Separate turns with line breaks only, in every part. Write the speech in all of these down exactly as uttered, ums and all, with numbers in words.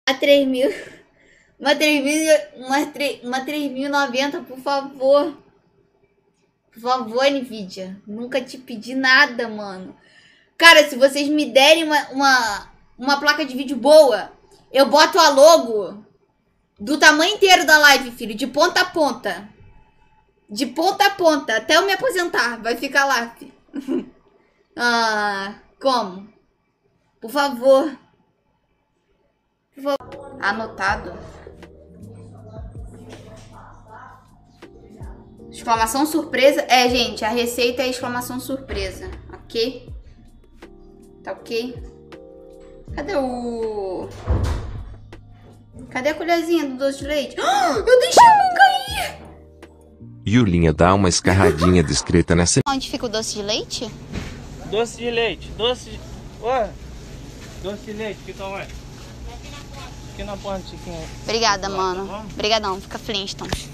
A três mil. Uma três mil. Uma, uma três mil e noventa, por favor. Por favor, Nvidia. Nunca te pedi nada, mano. Cara, se vocês me derem uma, uma, uma placa de vídeo boa, eu boto a logo do tamanho inteiro da live, filho. De ponta a ponta. De ponta a ponta. Até eu me aposentar. Vai ficar lá, filho. Ah, como? Por favor. Por favor. Anotado. Exclamação surpresa. É, gente, a receita é exclamação surpresa. Ok? Tá ok? Cadê o... Cadê a colherzinha do doce de leite? Oh, eu deixei a mão cair!
Yulinha dá uma escarradinha discreta nessa...
Onde fica o doce de leite?
Doce de leite. Doce de... Ué? Doce de leite, fica onde? Aqui na ponta, Chiquinha.
Obrigada, mano. Obrigadão, fica Flintstones.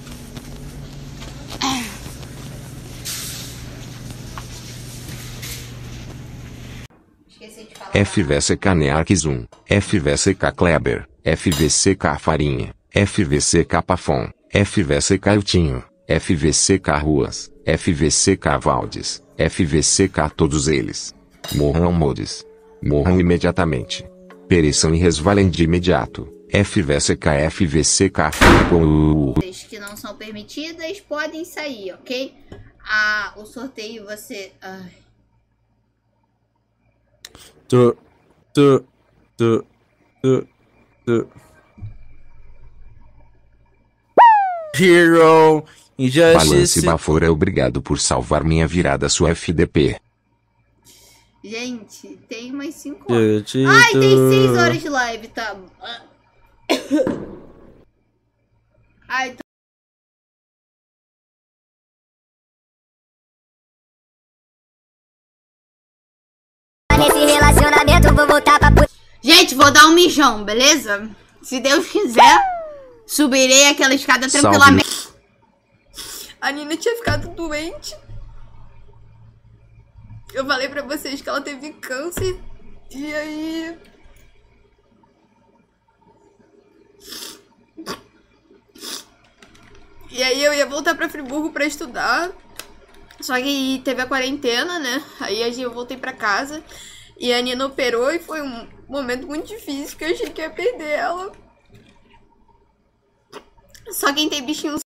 F V C K Nearques um, F V C K Kleber, F V C K Farinha, F V C K Pafon, F V C K Eutinho, F V C K Ruas, F V C K Valdes, F V C K todos eles. Morram modes. Morram imediatamente. Pereçam e resvalem de imediato. F V C K F V C K
que não são permitidas podem sair, ok? Ah, o sorteio você... Ai.
Tu, tu, tu, tu, tu. Hero,
Balance
Injustice.
Bafora, obrigado por salvar minha virada sua F D P.
Gente, tem umas cinco horas. Ai, tem seis horas de live, tá? Ai, tô...
Nesse relacionamento vou voltar pra...
Gente, vou dar um mijão, beleza? Se Deus quiser, subirei aquela escada tranquilamente.
Salve.
A Nina tinha ficado doente. Eu falei pra vocês que ela teve câncer. E aí... E aí eu ia voltar pra Friburgo pra estudar. Só que teve a quarentena, né? Aí eu voltei pra casa. E a Nina operou e foi um momento muito difícil, que eu achei que ia perder ela. Só quem tem bichinho